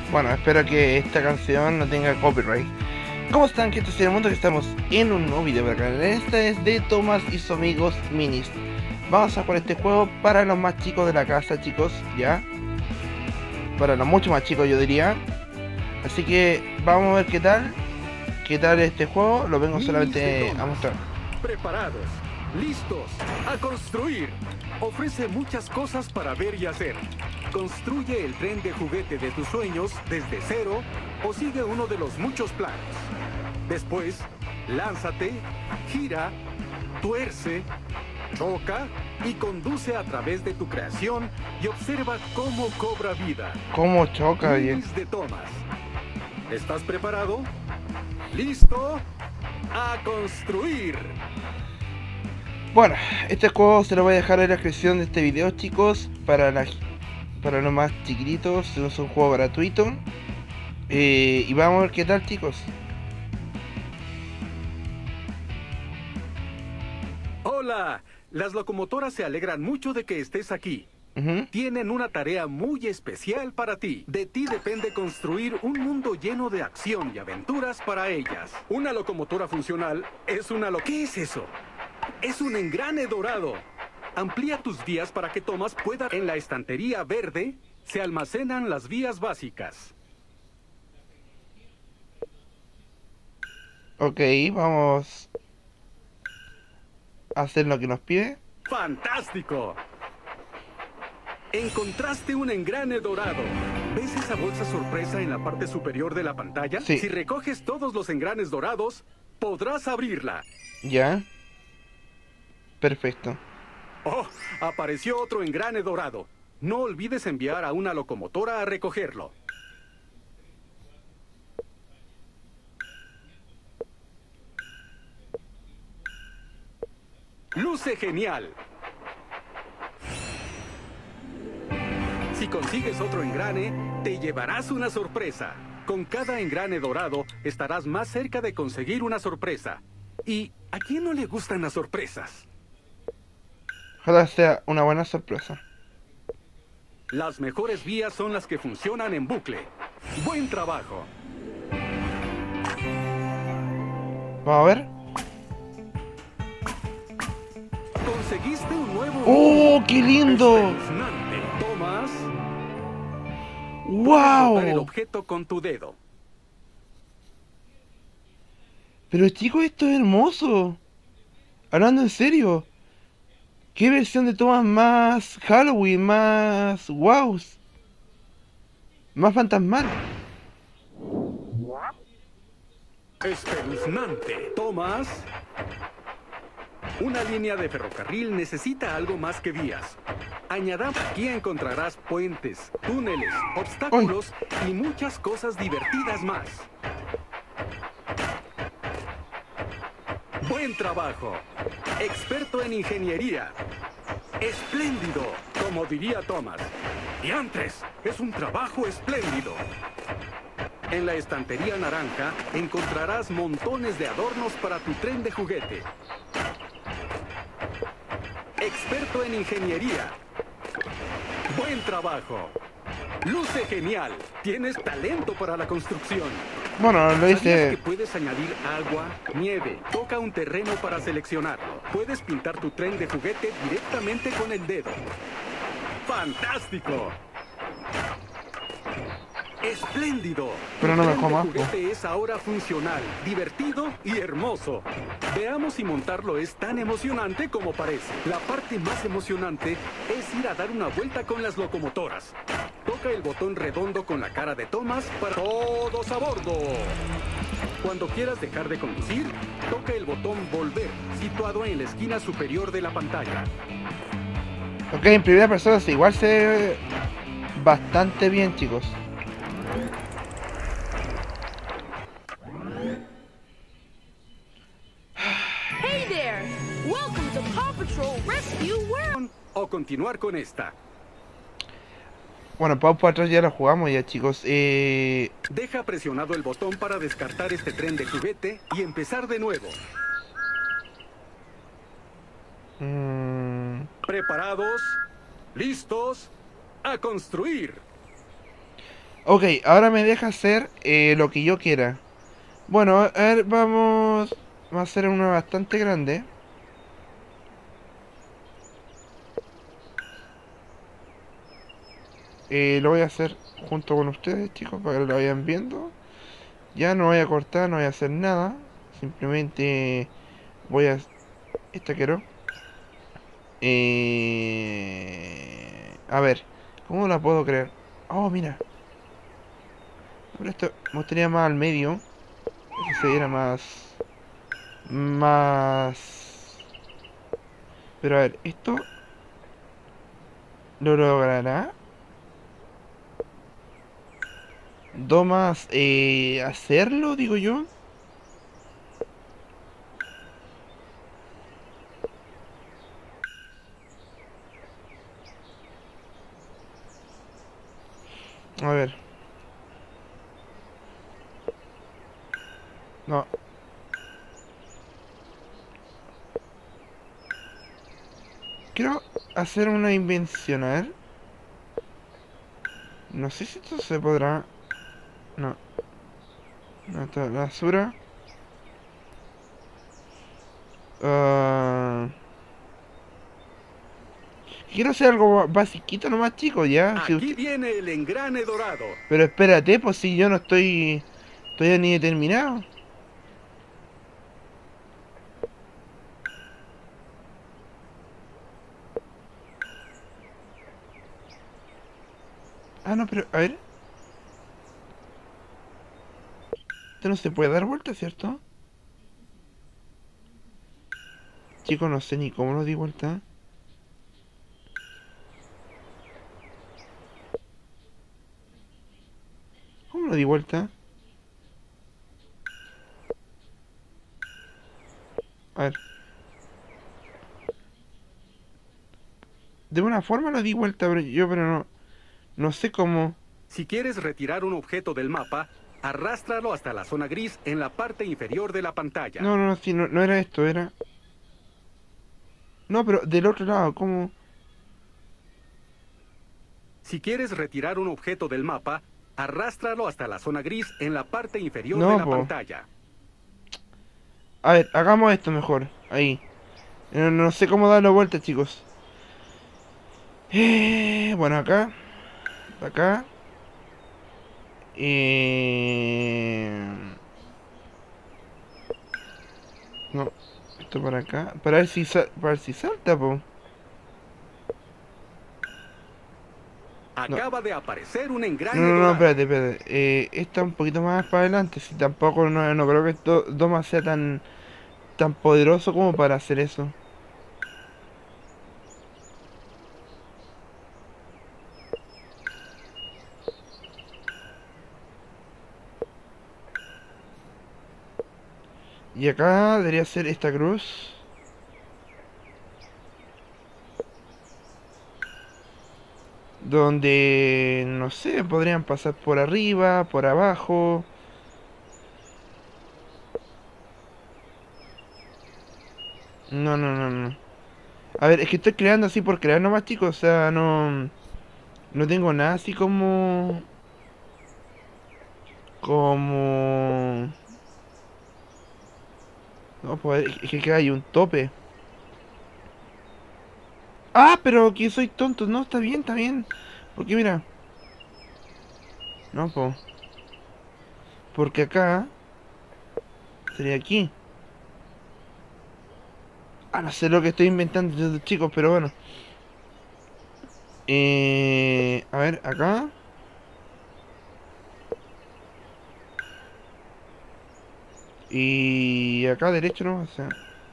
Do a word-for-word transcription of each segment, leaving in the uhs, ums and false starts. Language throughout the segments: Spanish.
Bueno, espero que esta canción no tenga copyright. ¿Cómo están? Que esto es el mundo, que estamos en un nuevo video para el canal. Este es de Thomas y sus amigos minis. Vamos a jugar este juego para los más chicos de la casa, chicos, ya. Para los mucho más chicos, yo diría. Así que vamos a ver qué tal. ¿Qué tal este juego? Lo vengo solamente a mostrar. Preparados, listos, a construir. Ofrece muchas cosas para ver y hacer. Construye el tren de juguete de tus sueños desde cero o sigue uno de los muchos planos. Después, lánzate, gira, tuerce, choca y conduce a través de tu creación y observa cómo cobra vida. ¿Cómo choca? Minis de Thomas. ¿Estás preparado? ¿Listo? ¡A construir! Bueno, este juego se lo voy a dejar en la descripción de este video, chicos. Para, la, para los más chiquititos, es un juego gratuito. eh, Y vamos a ver qué tal, chicos. ¡Hola! Las locomotoras se alegran mucho de que estés aquí. uh-huh. Tienen una tarea muy especial para ti. De ti depende construir un mundo lleno de acción y aventuras para ellas. Una locomotora funcional es una lo... ¿Qué es eso? Es un engrane dorado. Amplía tus vías para que Thomas pueda... En la estantería verde se almacenan las vías básicas. Ok, vamos a hacer lo que nos pide. ¡Fantástico! Encontraste un engrane dorado. ¿Ves esa bolsa sorpresa en la parte superior de la pantalla? Sí. Si recoges todos los engranes dorados, podrás abrirla. Ya. Perfecto. ¡Oh! Apareció otro engrane dorado. No olvides enviar a una locomotora a recogerlo. ¡Luce genial! Si consigues otro engrane, te llevarás una sorpresa. Con cada engrane dorado, estarás más cerca de conseguir una sorpresa. ¿Y a quién no le gustan las sorpresas? Ojalá sea una buena sorpresa. Las mejores vías son las que funcionan en bucle. ¡Buen trabajo! Vamos a ver. Conseguiste un nuevo... ¡Oh, qué lindo! Espeluznante. Thomas, tocar el ¡Wow! objeto con tu dedo. Pero chicos, esto es hermoso. Hablando en serio. ¿Qué versión de Thomas más Halloween, más wow, más fantasmal? Espeluznante. Thomas, una línea de ferrocarril necesita algo más que vías. Añadamos, aquí encontrarás puentes, túneles, obstáculos y muchas cosas divertidas más. Buen trabajo. Experto en ingeniería. Espléndido, como diría Thomas. ¡Diantres! Es un trabajo espléndido. En la estantería naranja encontrarás montones de adornos para tu tren de juguete. Experto en ingeniería. Buen trabajo. Luce genial. Tienes talento para la construcción. Bueno, lo ¿Sabías hice. que puedes añadir agua, nieve? Toca un terreno para seleccionarlo. Puedes pintar tu tren de juguete directamente con el dedo. ¡Fantástico! ¡Espléndido! Pero no Tu me tren de comas. juguete es ahora funcional, divertido y hermoso. Veamos si montarlo es tan emocionante como parece. La parte más emocionante es ir a dar una vuelta con las locomotoras. Toca el botón redondo con la cara de Thomas para... ¡Todos a bordo! Cuando quieras dejar de conducir, toca el botón volver, situado en la esquina superior de la pantalla. Ok, en primera persona sí, igual se ve bastante bien, chicos. Hey there! Welcome to Paw Patrol Rescue World! O continuar con esta. Bueno, Paw Patrol ya lo jugamos ya, chicos. Eh... Deja presionado el botón para descartar este tren de juguete y empezar de nuevo. Mmm... ¿Preparados? ¿Listos? ¡A construir! Ok, ahora me deja hacer eh, lo que yo quiera. Bueno, a ver, vamos... Vamos a hacer una bastante grande. Eh, lo voy a hacer junto con ustedes, chicos, para que lo vayan viendo. Ya no voy a cortar, no voy a hacer nada. Simplemente voy a... Esta quiero. Eh... A ver, ¿cómo la puedo crear? Oh, mira. Pero esto me gustaría más al medio. Que se viera más... Más... Pero a ver, ¿esto lo logrará? ¿Domas eh, hacerlo, digo yo? A ver. No. Quiero hacer una invención, a ver. No sé si esto se podrá... No. No, está la basura. Ah, quiero hacer algo basiquito nomás, chicos, ya. Si Aquí usted... viene el engrane dorado. Pero espérate, pues si yo no estoy... Todavía ni determinado. Ah, no, pero... A ver. Esto no se puede dar vuelta, ¿cierto? Chicos, no sé ni cómo lo di vuelta. ¿Cómo lo di vuelta? A ver. De una forma lo di vuelta, pero yo pero no... No sé cómo... Si quieres retirar un objeto del mapa, arrástralo hasta la zona gris en la parte inferior de la pantalla. No, no, no, sí, no, no era esto, era... No, pero del otro lado, ¿cómo...? Si quieres retirar un objeto del mapa, arrástralo hasta la zona gris en la parte inferior No, de la po. pantalla. A ver, hagamos esto mejor. Ahí. No, no sé cómo darle vuelta, chicos. Eh, bueno, acá. Acá. Eh... No. Esto para acá. Para ver si, sal- para ver si salta, po. Acaba de aparecer un engrane No, no, no, dorado. espérate, espérate. Eh, esta un poquito más para adelante. Si tampoco, no, no creo que esto Doma sea tan, tan poderoso como para hacer eso. Y acá debería ser esta cruz. Donde, no sé, podrían pasar por arriba, por abajo. No, no, no, no. A ver, es que estoy creando así por crear nomás, chicos. O sea, no... No tengo nada así como... Como... No, pues es que acá hay un tope. Ah, pero que soy tonto. No, está bien, está bien. Porque mira... No, pues... Porque acá... Sería aquí. Ah, no sé lo que estoy inventando, chicos, pero bueno. Eh... A ver, acá... Y acá derecho, ¿no? O sea...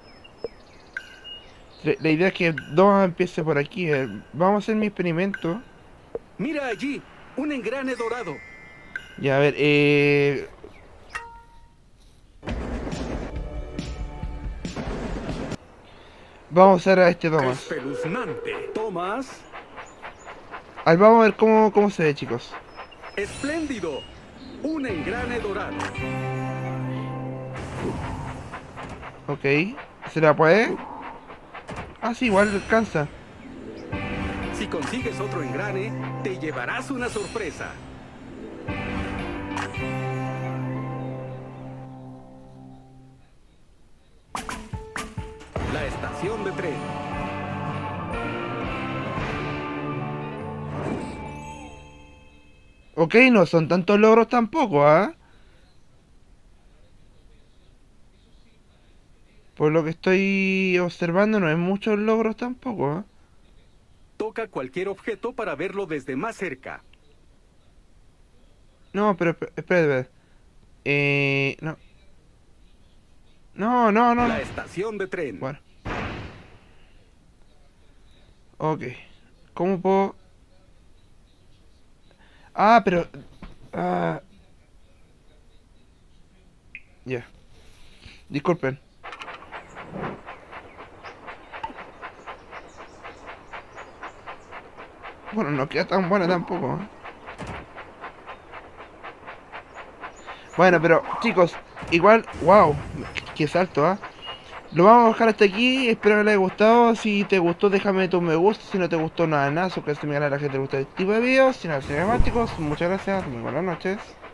La la idea es que dos empiece por aquí. eh. Vamos a hacer mi experimento. Mira allí, un engrane dorado. Ya, a ver, eh... Vamos a usar a este Thomas. Espeluznante. Tomás. A ver, vamos a ver cómo, cómo se ve, chicos. Espléndido. Un engrane dorado. Ok. ¿Se la puede? Ah, sí, igual alcanza. Si consigues otro engrane, te llevarás una sorpresa. estación de tren. Ok, no son tantos logros tampoco, ¿ah? Por lo que estoy observando, no hay muchos logros tampoco, ¿ah? Toca cualquier objeto para verlo desde más cerca. No, pero esp- espera, espera. Eh, no. No, no, no, no. La estación de tren. Bueno. Ok. ¿Cómo puedo...? Ah, pero... Ah... Ya. Disculpen. Bueno, no queda tan buena tampoco, ¿eh? Bueno, pero chicos, igual, wow, qué salto, ¿ah? Lo vamos a dejar hasta aquí, espero que les haya gustado. Si te gustó, déjame tu me gusta. Si no te gustó, nada, nada, suscríbete a mi canal a la gente que le gusta este tipo de videos. Sin nada, cinemáticos, muchas gracias, muy buenas noches.